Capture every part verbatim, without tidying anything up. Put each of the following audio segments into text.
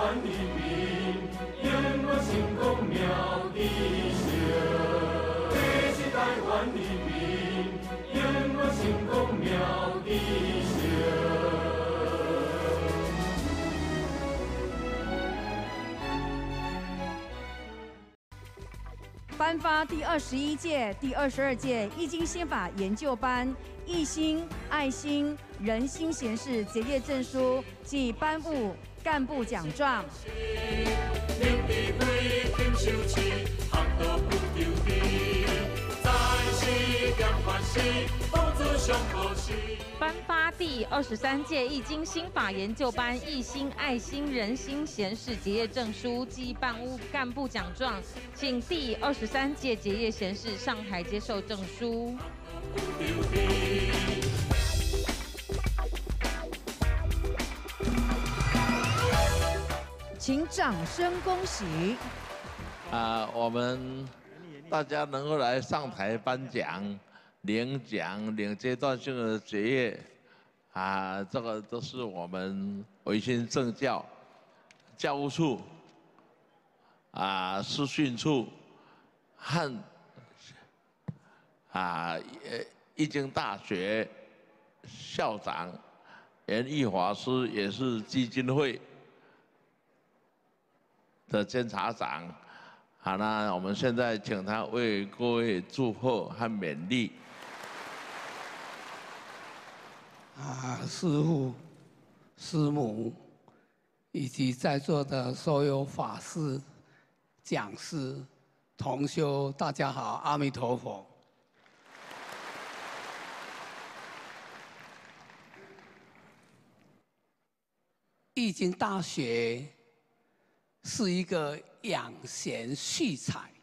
湾人民，永远成功妙吉祥。这是台湾人民，永远成功妙吉祥。 颁发第二十一届、第二十二届易经心法研究班一心、爱心、仁心贤士结业证书及颁布干部奖状。 颁发第二十三届易经心法研究班一心、爱心、仁心贤士结业证书及颁布干部奖状，请第二十三届结业贤士上台接受证书。 请掌声恭喜！ 啊、我们大家能够来上台颁奖。 领奖、领阶段性的结业，啊，这个都是我们维新政教教务处、啊师训处和啊易经大学校长严义华师，也是基金会的监察长。好，那我们现在请他为各位祝贺和勉励。 啊，师父、师母，以及在座的所有法师、讲师、同修，大家好，阿弥陀佛。易经大学是一个养贤蓄才，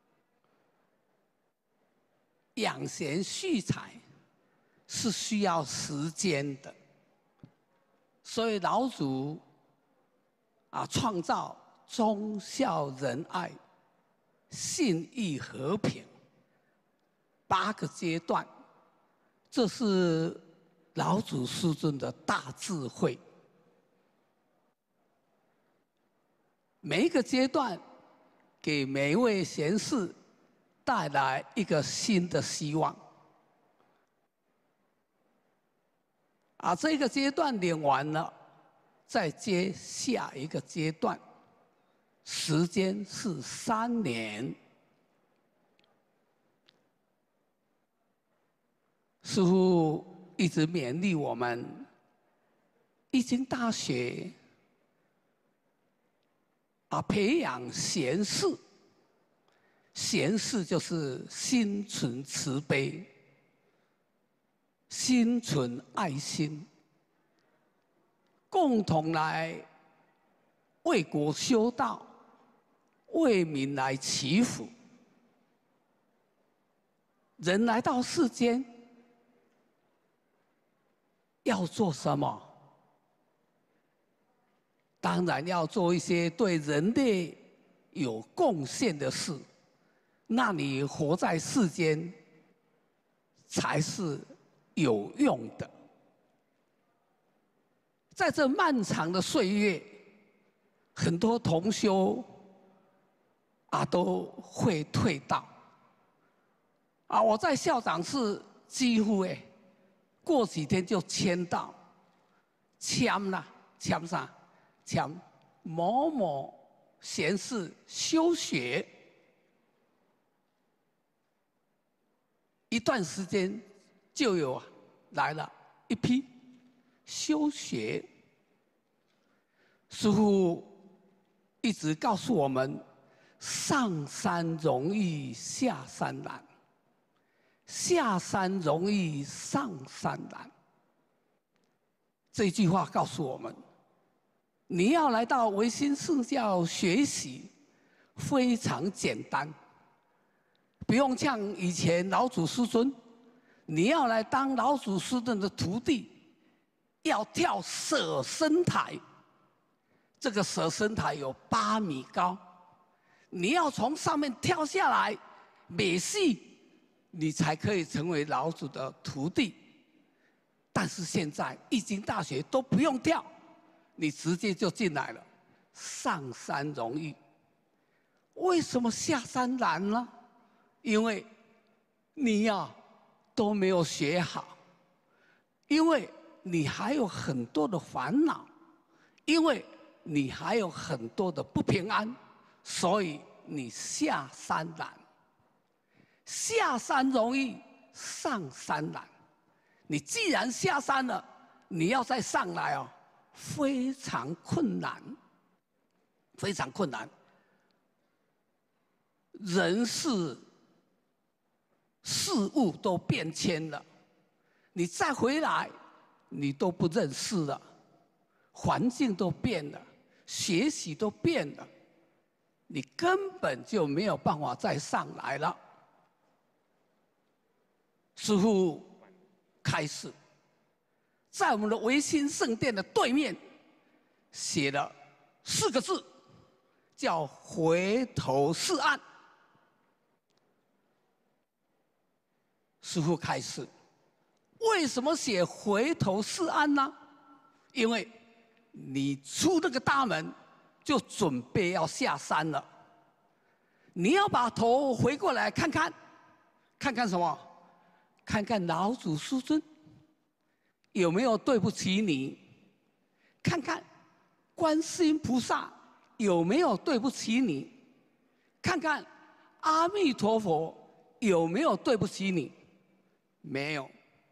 养贤蓄才。 是需要时间的，所以老祖啊创造忠孝仁爱、信义和平八个阶段，这是老祖师尊的大智慧。每一个阶段给每一位贤士带来一个新的希望。 啊，这个阶段领完了，再接下一个阶段，时间是三年。师父一直勉励我们，易经大学啊，培养贤士，贤士就是心存慈悲。 心存爱心，共同来为国修道，为民来祈福。人来到世间，要做什么？当然要做一些对人类有贡献的事。那你活在世间，才是 有用的，在这漫长的岁月，很多同修啊都会退道。啊，我在校长室几乎哎，过几天就签到，签了签啥？签某某贤士休学，一段时间。 就有来了一批休学，师父一直告诉我们：上山容易下山难，下山容易上山难。这句话告诉我们，你要来到维新圣教学习，非常简单，不用像以前老祖师尊。 你要来当老祖师尊的徒弟，要跳舍身台。这个舍身台有八米高，你要从上面跳下来，美戏，你才可以成为老祖的徒弟。但是现在易经大学都不用跳，你直接就进来了， 上山容易。为什么下山难呢？因为你呀都没有学好，因为你还有很多的烦恼，因为你还有很多的不平安，所以你下山难。下山容易，上山难。你既然下山了，你要再上来哦，非常困难，非常困难。人事、事物都变迁了，你再回来，你都不认识了，环境都变了，学习都变了，你根本就没有办法再上来了。师父开示，在我们的维新圣殿的对面写了四个字，叫“回头是岸”。师父开示，为什么写“回头是岸”呢？因为你出那个大门，就准备要下山了。你要把头回过来看看，看看什么？看看老祖师尊有没有对不起你？看看观世音菩萨有没有对不起你？看看阿弥陀佛有没有对不起你？没有，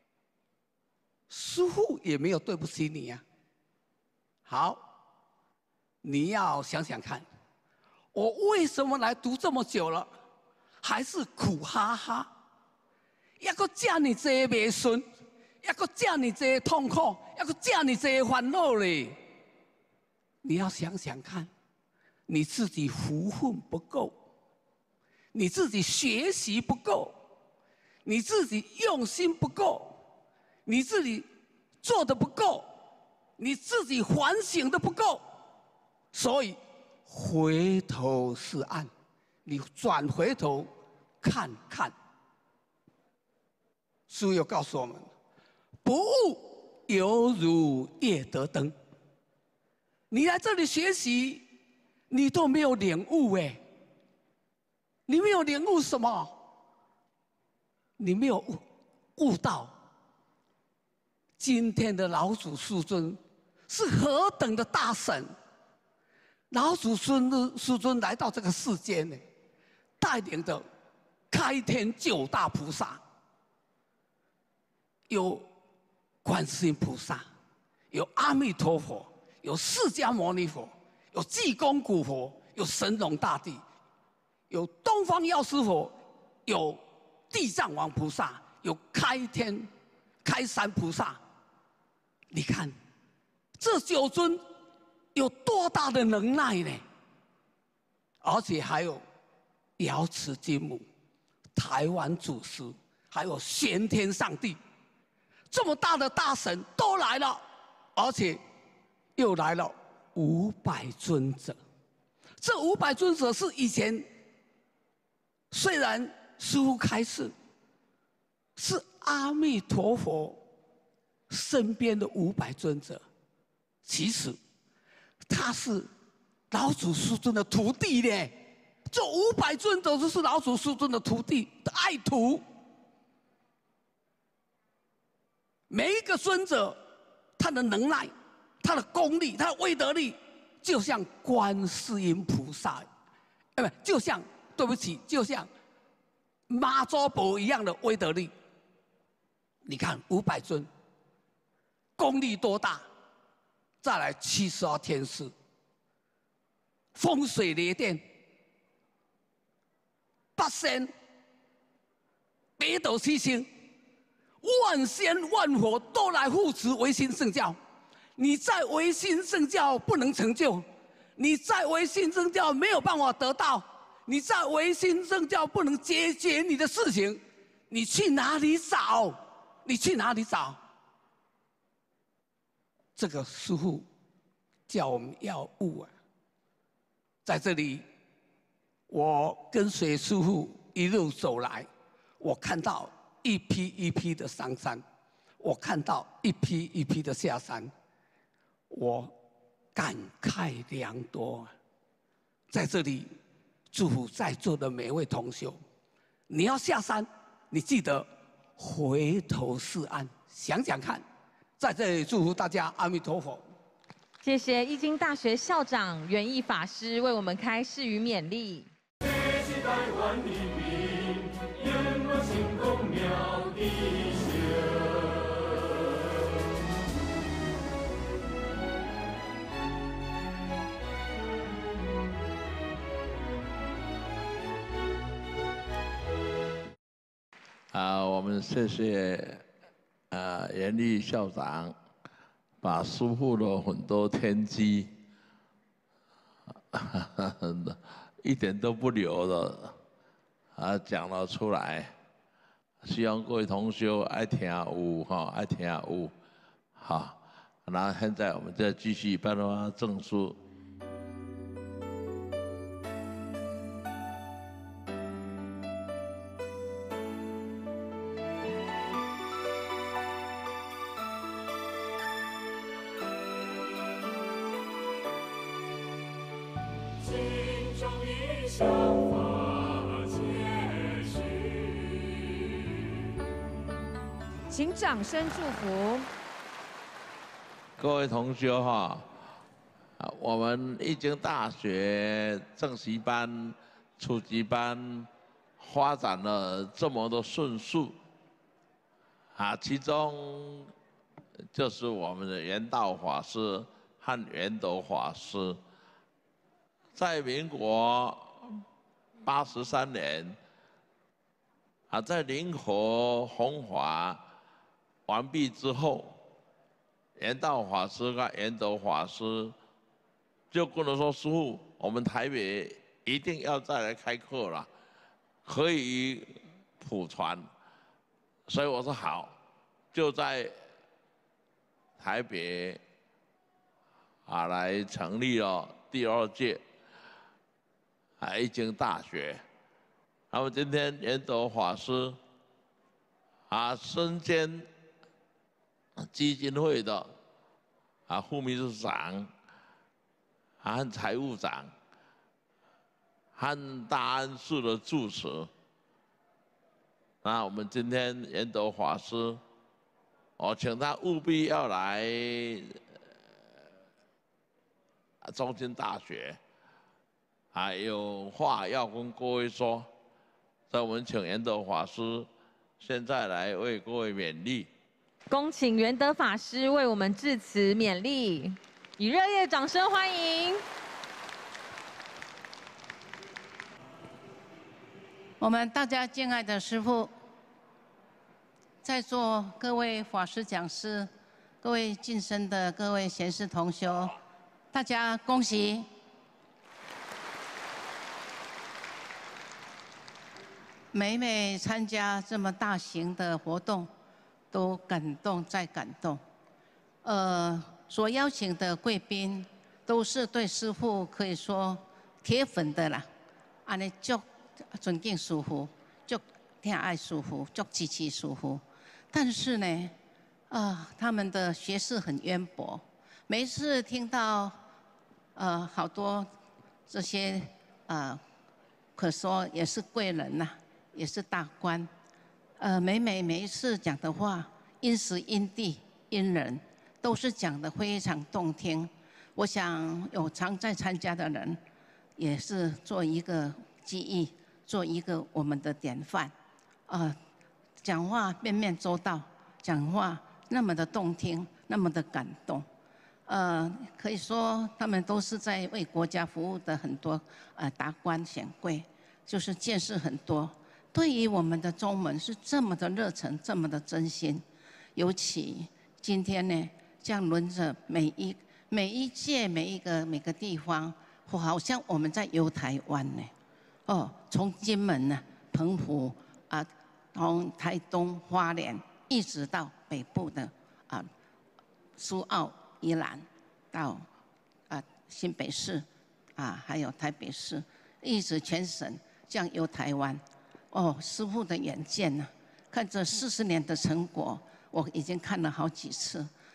师父也没有对不起你呀。好，你要想想看，我为什么来读这么久了，还是苦哈哈？还阁这么多不顺，还阁这么多痛苦，还阁这么多烦恼嘞。你要想想看，你自己福分不够，你自己学习不够，你自己用心不够，你自己做的不够，你自己反省的不够，所以回头是岸，你转回头看看。书又告诉我们，不悟犹如夜得灯。你来这里学习，你都没有领悟哎，你没有领悟什么？你没有悟悟到今天的老祖师尊是何等的大神。老祖师尊来到这个世间呢，带领着开天九大菩萨。有观世音菩萨，有阿弥陀佛，有释迦牟尼佛，有济公古佛，有神农大帝，有东方药师佛，有地藏王菩萨，有开天开山菩萨。你看这九尊有多大的能耐呢？而且还有瑶池金母、台湾祖师，还有玄天上帝。这么大的大神都来了，而且又来了五百尊者。这五百尊者是以前虽然师父开示是阿弥陀佛身边的五百尊者，其实他是老祖师尊的徒弟呢。这五百尊者都是老祖师尊的徒弟的爱徒。每一个尊者，他的能耐、他的功力、他的威德力，就像观世音菩萨，哎，不，就像对不起，就像妈祖婆一样的威德力。你看五百尊，功力多大？再来七十二天师，风水雷电，八仙，北斗七星。万仙万佛都来护持维新圣教，你在维新圣教不能成就，你在维新圣教没有办法得到，你在维新圣教不能解决你的事情，你去哪里找？你去哪里找？这个师父叫我们要悟啊！在这里，我跟随师父一路走来，我看到一批一批的上山，我看到一批一批的下山，我感慨良多。在这里，祝福在座的每位同修，你要下山，你记得回头是岸，想想看。在这里祝福大家，阿弥陀佛。 谢谢义经大学校长圆义法师为我们开示与勉励。 这是台湾人民永远成功妙的相。 啊，我们谢谢啊严厉校长，把师父的很多天机，一点都不留的啊讲了出来。希望各位同修爱听有哈，爱听有好。那现在我们再继续颁发证书。 请掌声祝福。 各位同学哈，啊，我们义经大学正习班、初级班发展了这么多顺速，啊，其中就是我们的圆道法师和圆斗法师，在民国八十三年，啊，在灵河弘法完毕之后，圆道法师跟圆斗法师就跟我说：“师父，我们台北一定要再来开课了，可以普传。”所以我说好，就在台北啊来成立了第二届啊义经大学。那么今天圆斗法师啊身兼基金会的啊副秘书长，啊和财务长，和大安市的住持。那我们今天圆斗法师，我请他务必要来呃中兴大学，啊有话要跟各位说，所以我们请圆斗法师现在来为各位勉励。 恭请圆德法师为我们致辞勉励，以热烈掌声欢迎。 我们大家敬爱的师父，在座各位法师讲师，各位晋升的各位贤士同修，大家恭喜！每每参加这么大型的活动，都感动再感动。呃，所邀请的贵宾都是对师父可以说铁粉的啦，安尼足尊敬师父，足疼爱师父，足支持师父。但是呢，啊、呃，他们的学识很渊博，每一次听到呃好多这些呃，可说也是贵人呐、啊，也是大官。呃，每每每一次讲的话，因时因地因人，都是讲得非常动听。我想有常在参加的人，也是做一个记忆，做一个我们的典范。呃，讲话面面周到，讲话那么的动听，那么的感动。呃，可以说他们都是在为国家服务的很多呃达官显贵，就是见识很多。对于我们的宗门是这么的热忱，这么的真心，尤其今天呢，这样轮着每一每一届每一个每个地方，好像我们在游台湾呢。哦，从金门呢、澎湖啊，从台东、花莲，一直到北部的啊，苏澳、宜兰，到啊新北市啊，还有台北市，一直全省这样游台湾。哦，师父的远见呢、啊，看这四十年的成果，我已经看了好几次。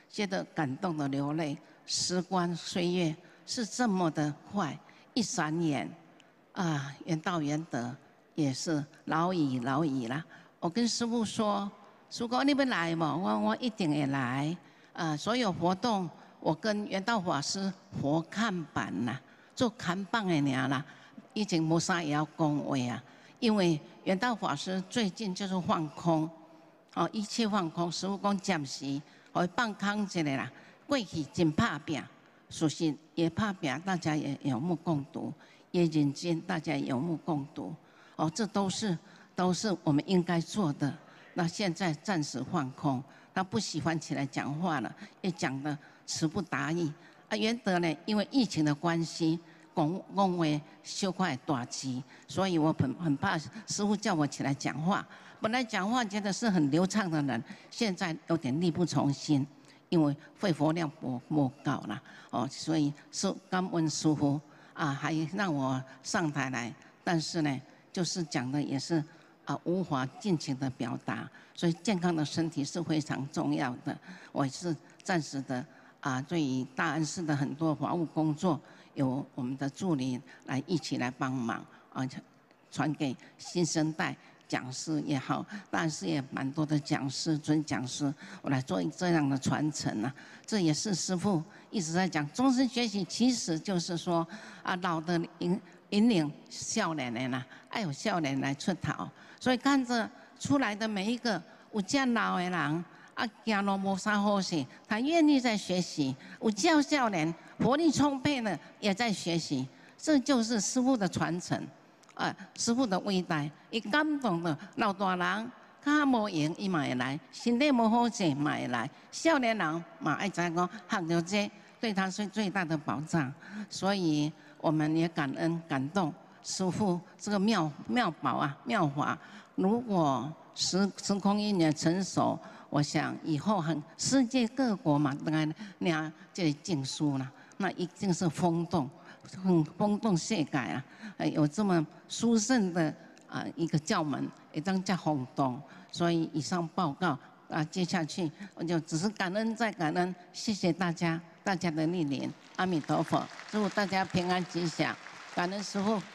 觉得感动的流泪。时光岁月是这么的快，一闪眼，啊，缘到缘得，也是老矣老矣啦。我跟师父说，师父你们来嘛，我我一定会来。啊，所有活动我跟圆道法师活看板呐，做看板的尔啦，已经没啥也要讲话啊。因为圆道法师最近就是放空，哦，一切放空。师父讲暂时，互伊放空一下啦。过去真打拼，属实也打拼，大家也有目共睹，也认真，大家也有目共睹。哦，这都是都是我们应该做的。那现在暂时放空，他不喜欢起来讲话了，也讲得词不达意。啊，元德呢，因为疫情的关系，讲讲话小块大机，所以我很很怕师父叫我起来讲话。本来讲话觉得是很流畅的人，现在有点力不从心。因为肺活量不不够啦，哦，所以是感恩师父啊，还让我上台来，但是呢，就是讲的也是啊无法尽情的表达，所以健康的身体是非常重要的。我是暂时的啊，对于大安寺的很多法务工作，由我们的助理来一起来帮忙啊，传给新生代。讲师也好，但是也蛮多的讲师、准讲师，我来做这样的传承啊。这也是师父一直在讲，终身学习其实就是说啊，老的引引领少年人啦，爱有少年来出头。所以看着出来的每一个有这老的人啊，行路无啥好势，他愿意在学习；有这少年活力充沛的也在学习，这就是师父的传承。啊，师父的伟大，伊感动的老大人，脚无闲伊嘛会来，身体无好势嘛会来，少年人嘛爱知讲学着这，对他是最大的保障。所以我们也感恩感动师父这个妙妙宝啊妙法。如果时时空一年成熟，我想以后很世界各国嘛，当然领这个证书啦，那一定是轰动。很轰动世界啊！有这么殊胜的啊一个教门，也当叫轰动。所以以上报告啊，接下去我就只是感恩再感恩，谢谢大家，大家的莅临，阿弥陀佛，祝大家平安吉祥，感恩师父。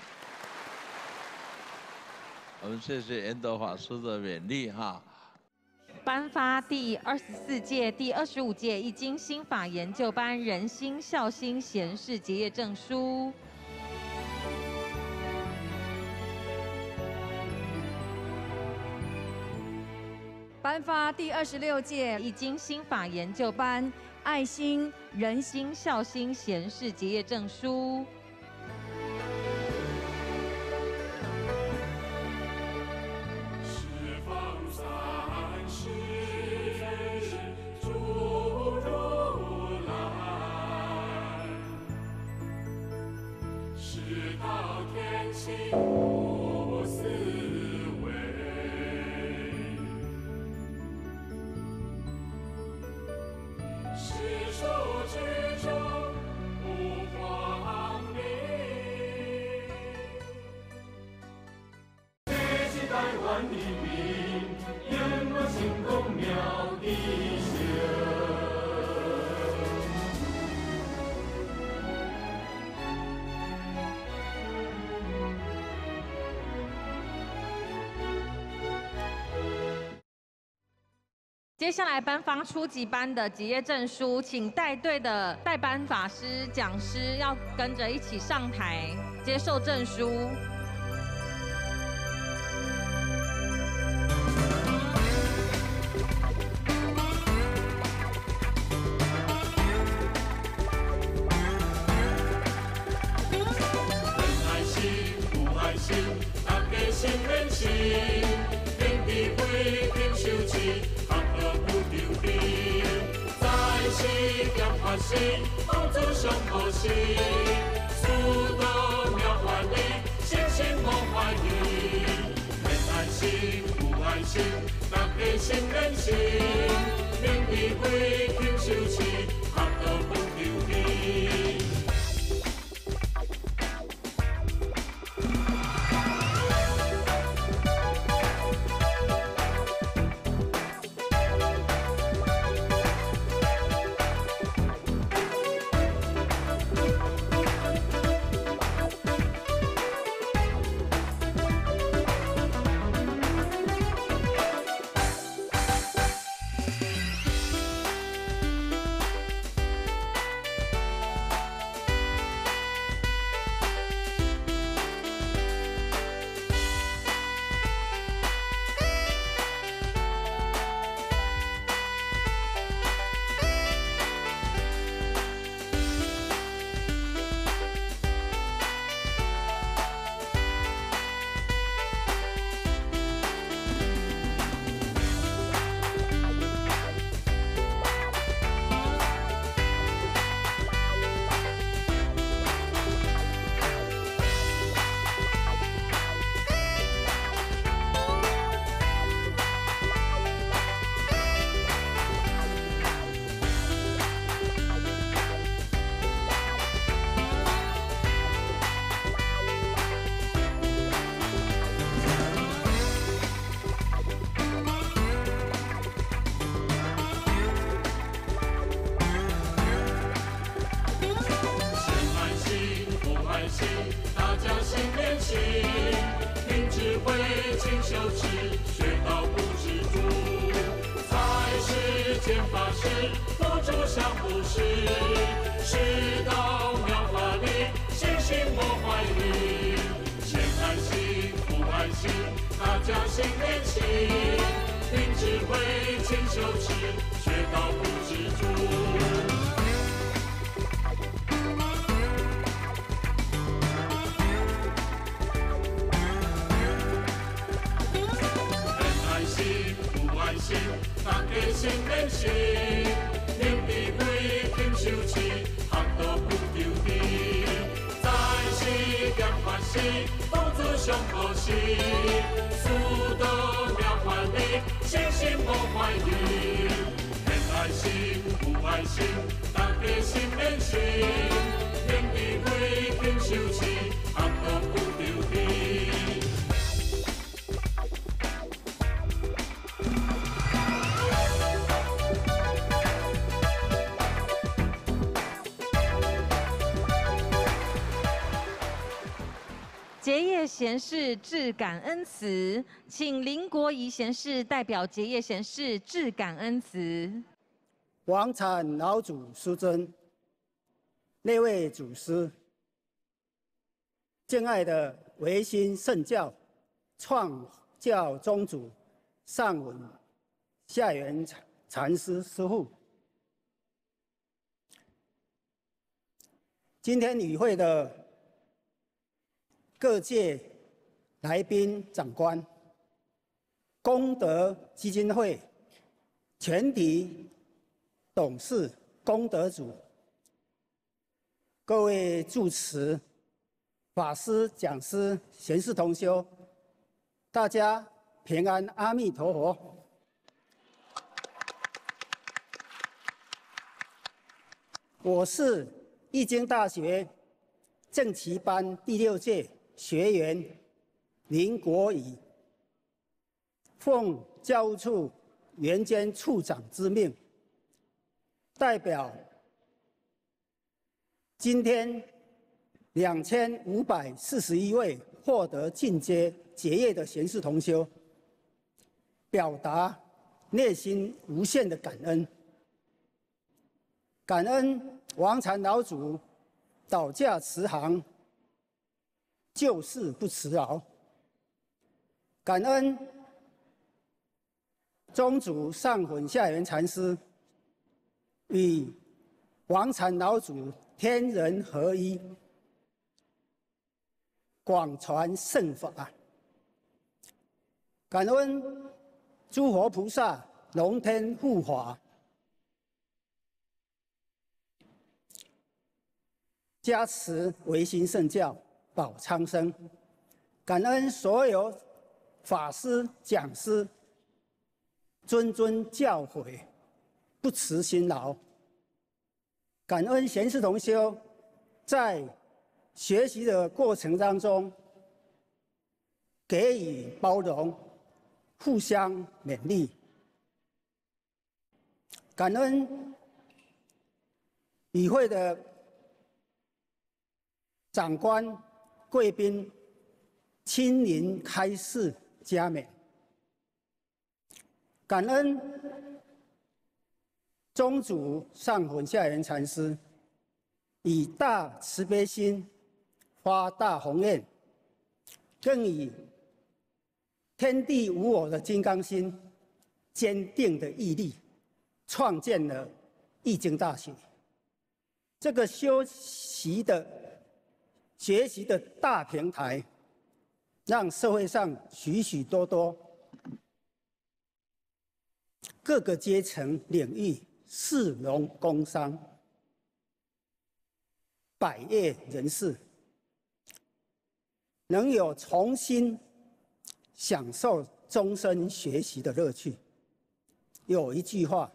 我们谢谢圆德法师的勉励哈。 颁发第二十四届、第二十五届易经心法研究班仁心孝心贤士结业证书。 颁发第二十六届易经心法研究班爱心仁心孝心贤士结业证书。 无思维，世俗之中无荒凉。这是台湾人民永远成功妙的声。 接下来颁发初级班的结业证书，请带队的代班法师、讲师要跟着一起上台接受证书。 爱心有爱心，大家心连心，天地会平修持。发心，帮助上好心，速度妙法力，心心无怀疑。免爱心，有爱心，大家心连心，灵智慧轻修持，合道不丢弃。 心，大家心连心，凭智慧，勤修持，学道不知足。才是间法师，佛住相布施，世道妙法理，信心莫怀疑。先爱心，不爱心，大家心连心，凭智慧，勤修持，学道不知足。大家心连心，天地会勤修持，学道不丢弃。在世间法师，佛祖上可惜，速度妙法理，信心莫怀疑。偏爱心，不爱心，大家心连心，天地会勤修持，学道不丢弃。 结业贤士致感恩词，请林国仪贤士代表结业贤士致感恩词。 王禅老祖师尊，那位祖师，敬爱的维新圣教创教宗主上文下元禅师师父，今天与会的各界来宾、长官、功德基金会全体董事、功德主、各位住持、法师、讲师、贤士同修，大家平安，阿弥陀佛。我是义经大学正旗班第六届学员林国仪，奉教务处原监处长之命，代表今天两千五百四十一位获得进阶结业的贤士同修，表达内心无限的感恩。感恩王禅老祖导驾慈航，救世不辞劳。感恩宗主上混下元禅师与王禅老祖天人合一，广传圣法。感恩诸佛菩萨龙天护法，加持维新圣教，保苍生。感恩所有法师、讲师，谆谆教诲，不辞辛劳。感恩贤士同修，在学习的过程当中，给予包容，互相勉励。感恩与会的长官、贵宾亲临开示加冕，感恩宗主上混下元禅师以大慈悲心发大宏愿，更以天地无我的金刚心、坚定的毅力，创建了易经大学这个修习的学习的大平台，让社会上许许多多各个阶层领域、士农工商、百业人士，能有重新享受终身学习的乐趣。有一句话，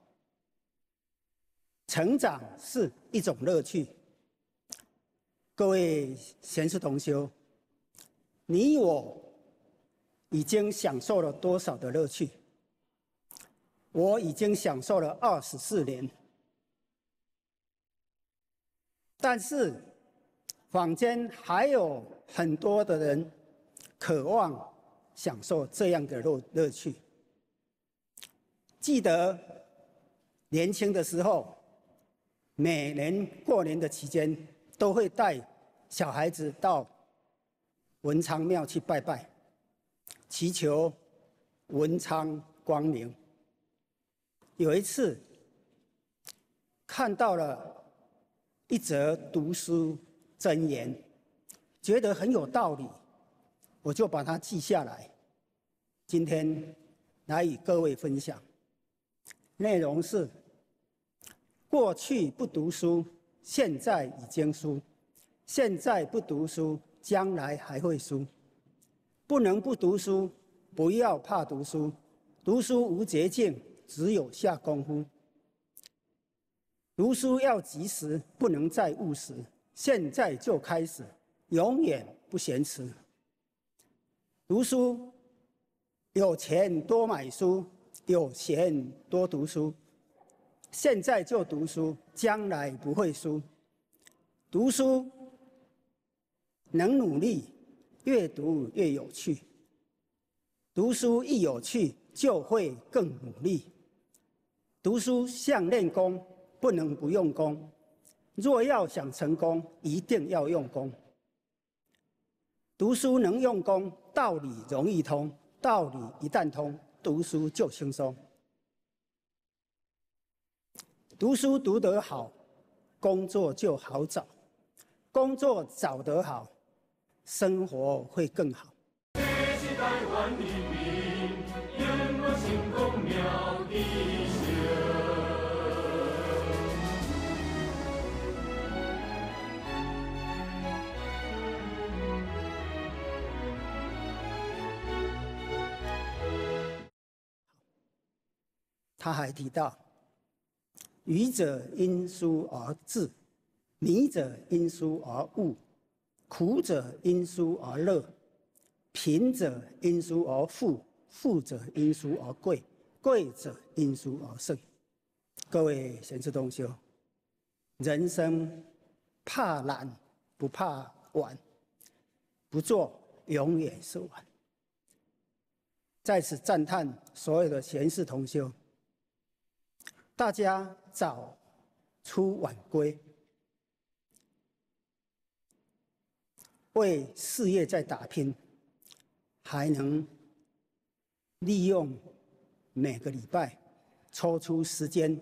成长是一种乐趣。各位贤士同修，你我已经享受了多少的乐趣？我已经享受了二十四年，但是坊间还有很多的人渴望享受这样的乐乐趣。记得年轻的时候，每年过年的期间，都会带小孩子到文昌庙去拜拜，祈求文昌光明。有一次看到了一则读书箴言，觉得很有道理，我就把它记下来，今天来与各位分享。内容是：过去不读书，现在已经输；现在不读书，将来还会输。不能不读书，不要怕读书。读书无捷径，只有下功夫。读书要及时，不能再误时。现在就开始，永远不嫌迟。读书，有钱多买书，有闲多读书。现在就读书，将来不会输。读书能努力，越读越有趣。读书一有趣，就会更努力。读书像练功，不能不用功。若要想成功，一定要用功。读书能用功，道理容易通。道理一旦通，读书就轻松。读书读得好，工作就好找；工作找得好，生活会更好。 这是台湾人民永远成功妙的相。 他还提到，愚者因书而智，迷者因书而悟，苦者因书而乐，贫者因书而富，富者因书而贵，贵者因书而盛。各位贤士同修，人生怕懒不怕晚，不做永远是晚。在此赞叹所有的贤士同修，大家早出晚归，为事业在打拼，还能利用每个礼拜抽出时间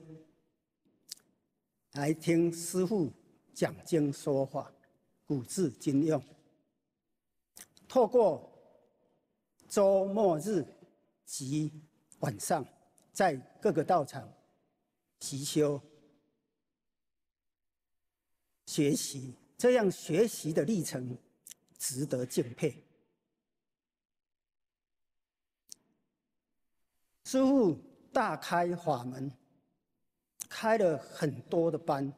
来听师父讲经说法，古字今用。透过周末日及晚上，在各个道场习修学习，这样学习的历程值得敬佩。师父大开法门，开了很多的班，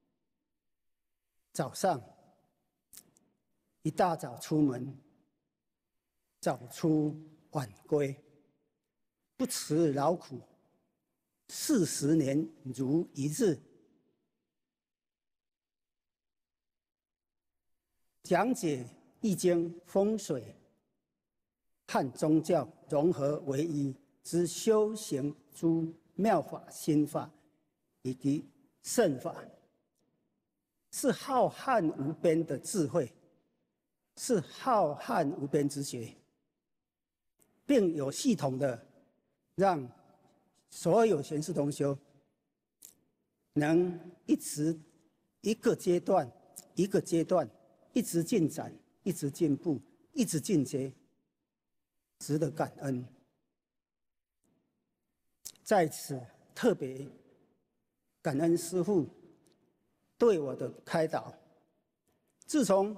早上一大早出门，早出晚归，不辞劳苦，四十年如一日。讲解易经、风水和宗教融合为一之修行诸妙法、心法以及圣法，是浩瀚无边的智慧，是浩瀚无边之学，并有系统的让所有贤士同修能一直一个阶段一个阶段一直进展，一直进步，一直进阶，值得感恩。在此特别感恩师父对我的开导。自从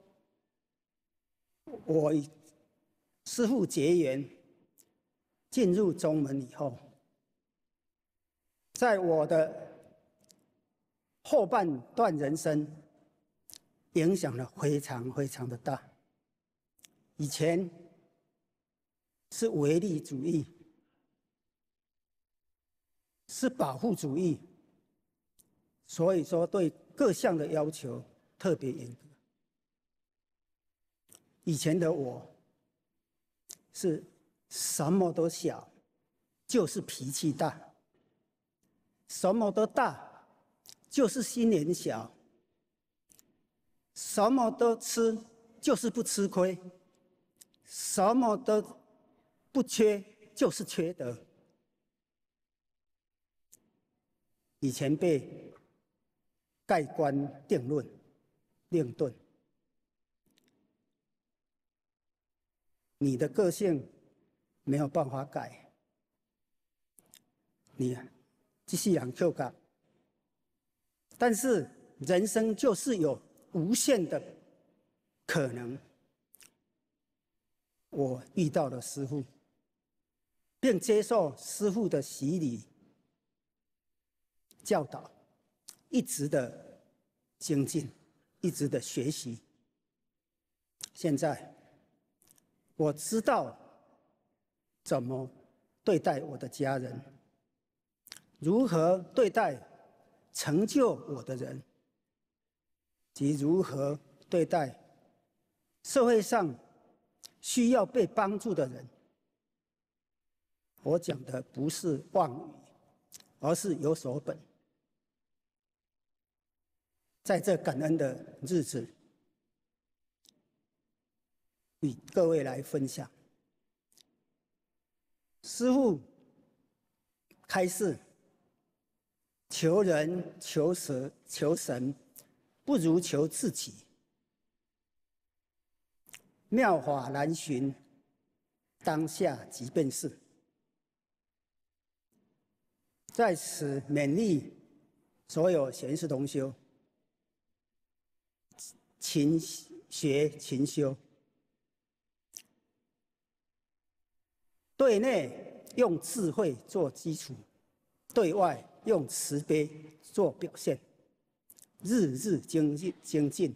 我与师父结缘，进入宗门以后，在我的后半段人生，影响了非常非常的大。以前是唯利主义，是保护主义，所以说对各项的要求特别严格。 以前的我是什么都小，就是脾气大；什么都大，就是心眼小；什么都吃，就是不吃亏；什么都不缺，就是缺德。以前被盖棺定论、定论，你的个性没有办法改，你这世人扣甲。但是人生就是有无限的可能。我遇到了师父，并接受师父的洗礼、教导，一直的精进，一直的学习。现在我知道怎么对待我的家人，如何对待成就我的人，及如何对待社会上需要被帮助的人。我讲的不是妄语，而是有所本。在这感恩的日子，与各位来分享。师父开示：求人、求神、求神，不如求自己。妙法难寻，当下即便是。在此勉励所有贤士同修，勤学勤修，对内用智慧做基础，对外用慈悲做表现，日日精进精进，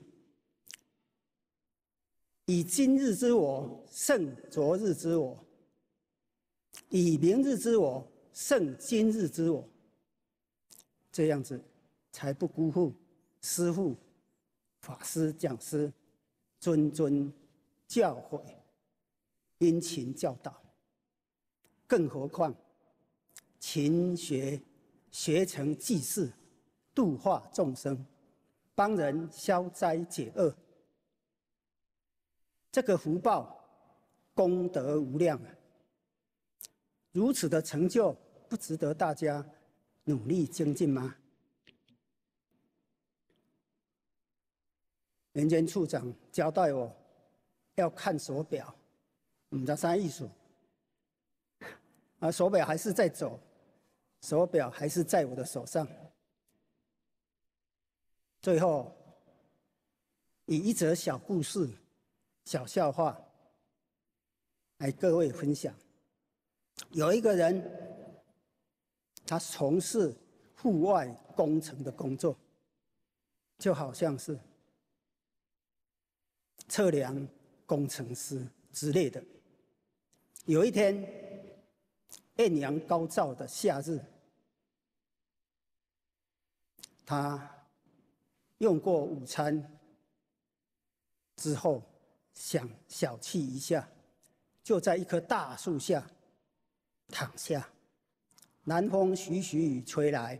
以今日之我胜昨日之我，以明日之我胜今日之我，这样子才不辜负师父、法师、讲师谆谆教诲、殷勤教导。更何况勤学学成济世，度化众生，帮人消灾解厄，这个福报功德无量啊！如此的成就，不值得大家努力精进吗？人间处长交代我要看手表，不知道啥意思。啊，手表还是在走，手表还是在我的手上。最后，以一则小故事、小笑话来各位分享。有一个人，他从事户外工程的工作，就好像是测量工程师之类的。有一天，艳阳高照的夏日，他用过午餐之后，想小憩一下，就在一棵大树下躺下。南风徐徐吹来，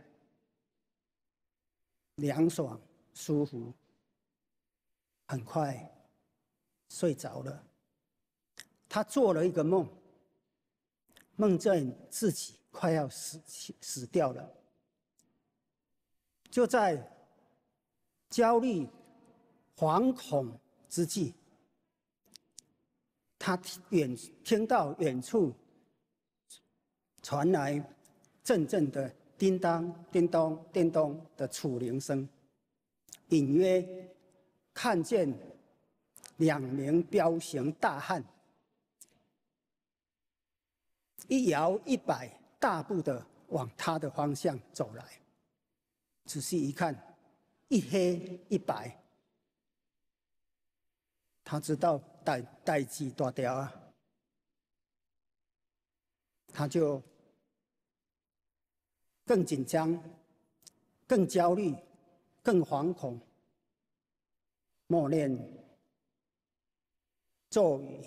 凉爽舒服，很快睡着了。他做了一个梦，梦见自己快要死死掉了，就在焦虑、惶恐之际，他远听到远处传来阵阵的叮当、叮咚、叮咚的杵铃声，隐约看见两名彪形大汉一摇一摆，大步的往他的方向走来。仔细一看，一黑一白，他知道代代志大条啊，他就更紧张、更焦虑、更惶恐，默念咒语、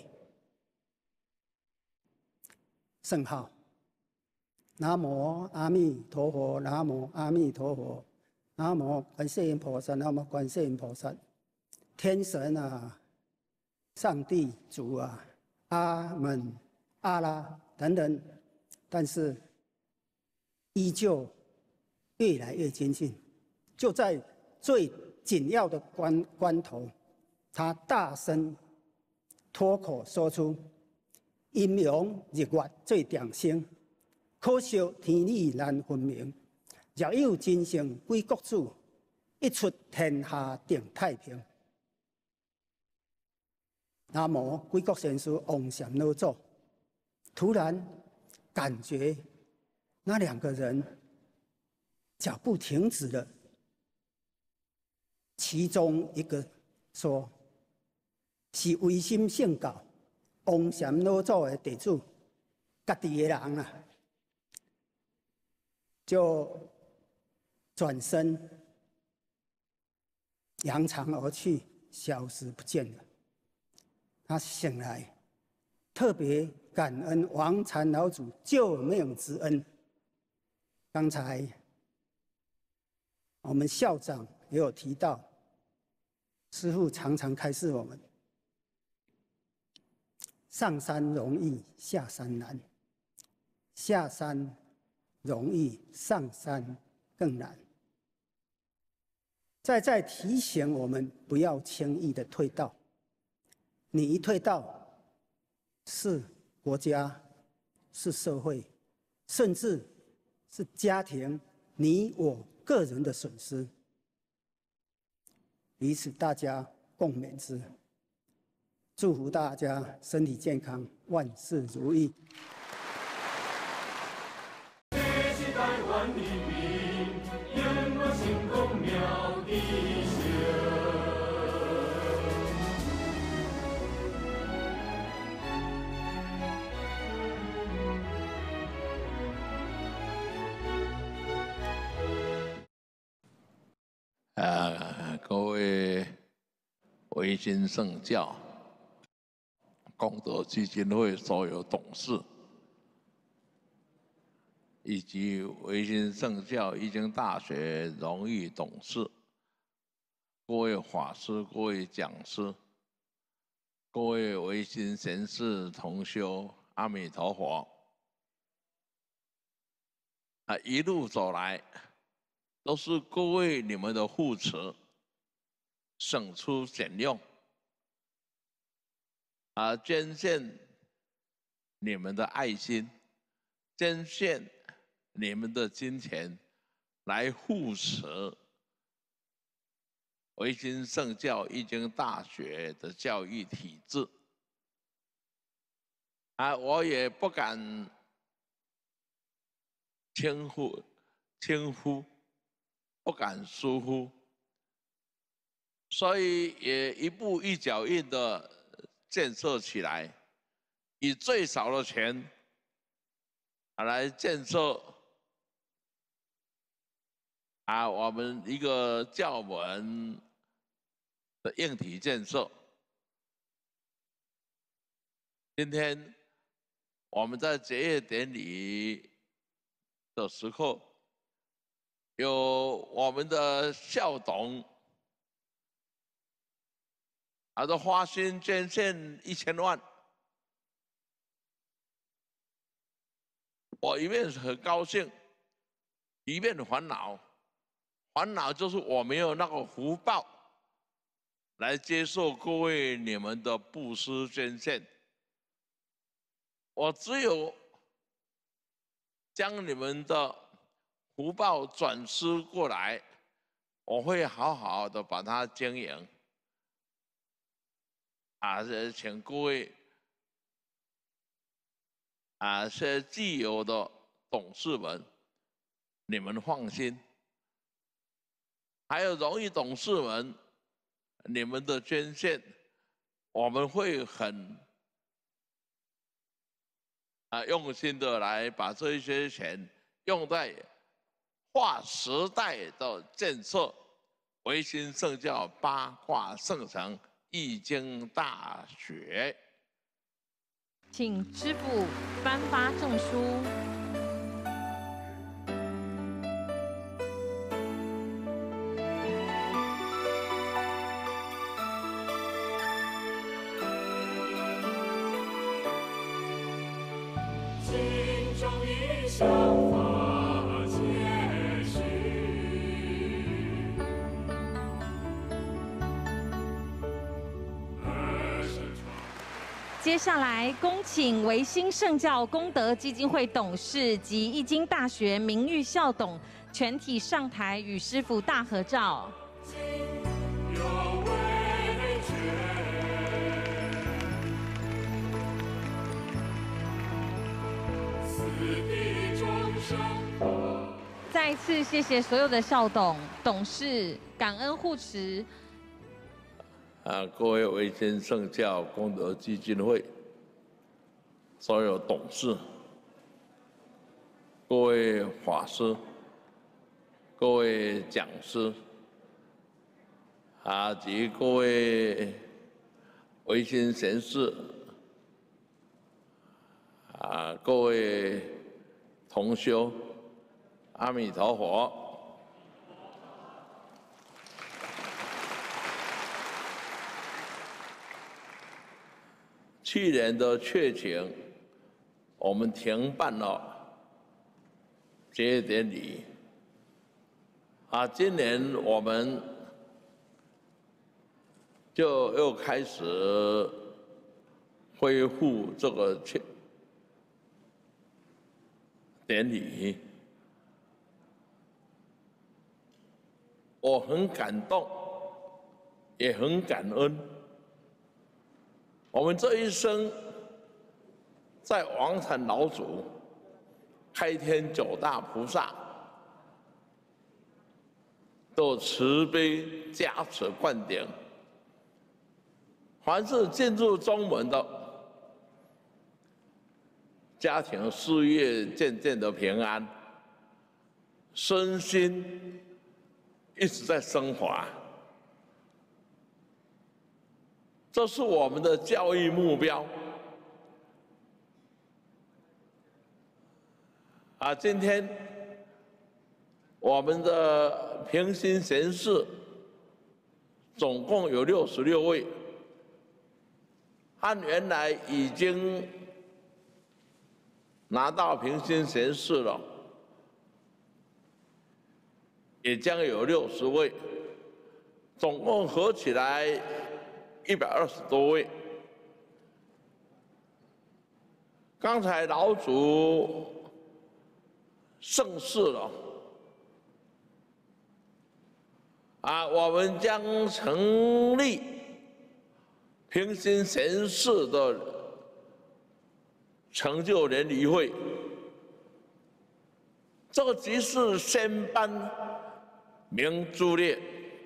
圣号。南无阿弥陀佛，南无阿弥陀佛，南无观世音菩萨，南无观世音菩萨。天神啊，上帝、主啊，阿门、阿拉等等，但是依旧越来越接近。就在最紧要的关关头，他大声脱口说出：“阴阳日月最定星，可惜天理难分明。若有真圣归国主，一出天下定太平。”南无归国先师王禅老祖，突然感觉那两个人脚步停止了。其中一个说：“是唯心圣教王禅老祖的弟子，家己的人啊。”就转身扬长而去，消失不见了。他醒来，特别感恩王禅老祖救命之恩。刚才我们校长也有提到，师父常常开示我们：上山容易下山难，下山容易上山更难。再再提醒我们不要轻易的退道。你一退道，是国家，是社会，甚至是家庭，你我个人的损失。彼此大家共勉之。祝福大家身体健康，万事如意。 这是台湾人民永远成功妙的笑。 呃，各位维新圣教功德基金会所有董事，以及维新圣教义经大学荣誉董事，各位法师、各位讲师、各位维新贤士同修，阿弥陀佛！啊，一路走来，都是各位你们的护持，省出俭用，啊，捐献你们的爱心，捐献你们的金钱，来护持维新圣教义经大学的教育体制。啊，我也不敢轻忽，轻忽，不敢疏忽，所以也一步一脚印的建设起来，以最少的钱来建设啊我们一个教门的硬体建设。今天我们在结业典礼的时候，有我们的校董，他的花心捐献一千万，我一面很高兴，一面烦恼。烦恼就是我没有那个福报来接受各位你们的布施捐献，我只有将你们的福报转施过来，我会好好的把它经营。啊，请各位啊，是既有的董事们，你们放心。还有荣誉董事们，你们的捐献，我们会很啊用心的来把这一些钱用在划时代的建设，维新圣教八卦圣城易经大学。 请师父颁发证书。 心中一想法皆虚，二是接下来，恭请维新圣教功德基金会董事及义经大学名誉校董全体上台与师父大合照。 有为觉，四地众生。 再一次谢谢所有的校董、董事，感恩护持。 啊，各位维新圣教功德基金会所有董事、各位法师、各位讲师，啊及各位维新贤士，啊各位同修，阿弥陀佛。去年的确情，我们停办了结业典礼。啊，今年我们就又开始恢复这个确典礼。我很感动，也很感恩。我们这一生，在王禅老祖、开天九大菩萨都慈悲加持灌顶，凡是进入宗门的，家庭事业渐渐的平安，身心一直在升华。这是我们的教育目标。啊，今天我们的平心贤士总共有六十六位，按原来已经拿到平心贤士了，也将有六十位，总共合起来一百二十多位。刚才老祖盛世了，啊，我们将成立平心贤士的成就联谊会。这个即是先班明珠列。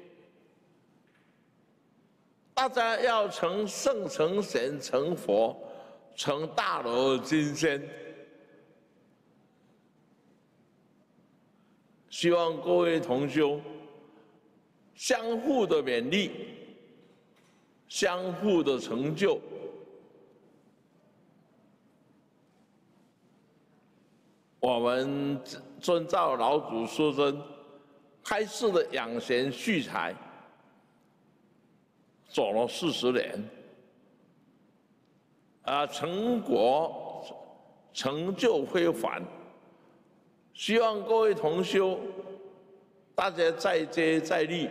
大家要成圣、成贤、成佛、成大罗金仙，希望各位同修相互的勉励，相互的成就。我们遵照老祖师尊开示的养贤蓄才，走了四十年，啊，成果成就非凡。希望各位同修，大家再接再厉。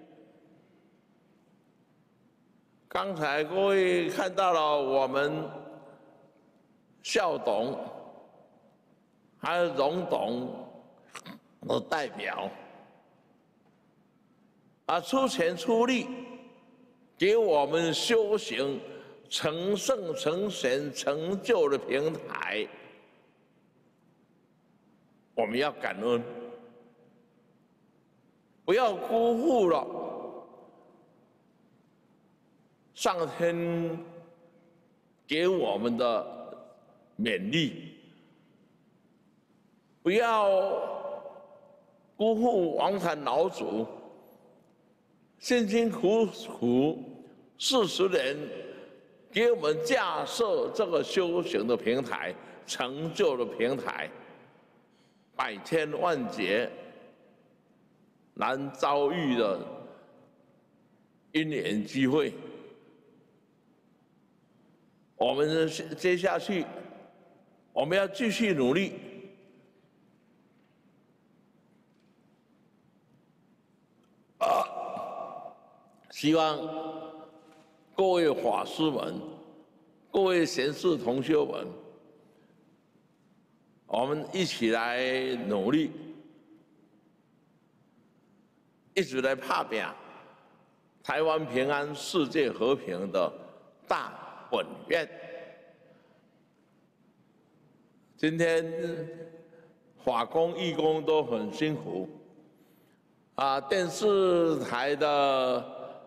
刚才各位看到了我们校董还有荣董的代表，啊，出钱出力，给我们修行成圣成贤成就的平台，我们要感恩，不要辜负了上天给我们的勉励，不要辜负王禅老祖辛辛苦苦四十年给我们架设这个修行的平台、成就的平台，百千万劫难遭遇的因缘机会。我们接下去，我们要继续努力。啊，希望各位法师们、各位贤士同修们，我们一起来努力，一直来打拼台湾平安、世界和平的大本愿。今天法工、义工都很辛苦，啊，电视台的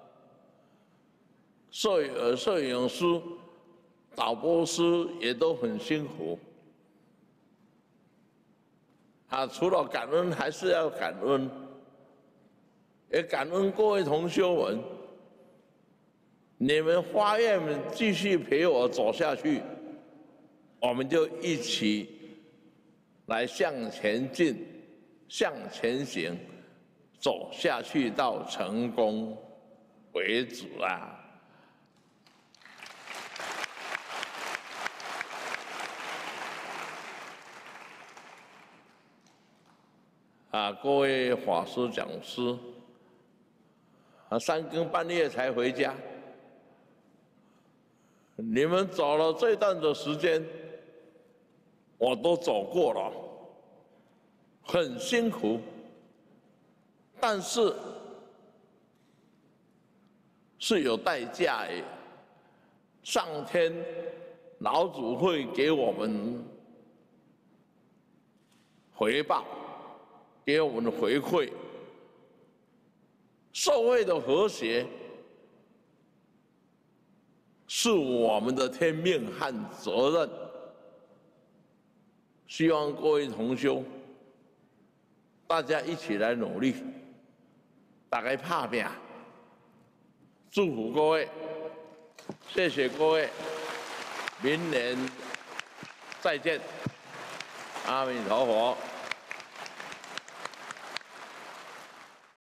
摄影摄影师、导播师也都很辛苦。啊，除了感恩，还是要感恩，也感恩各位同修们，你们发愿继续陪我走下去，我们就一起来向前进，向前行，走下去到成功为止啊！啊，各位法师讲师，啊，三更半夜才回家，你们走了这段的时间，我都走过了，很辛苦，但是是有代价的，上天老祖会给我们回报。给我们的回馈，社会的和谐是我们的天命和责任。希望各位同修，大家一起来努力，大家打拼，祝福各位，谢谢各位，明年再见，阿弥陀佛。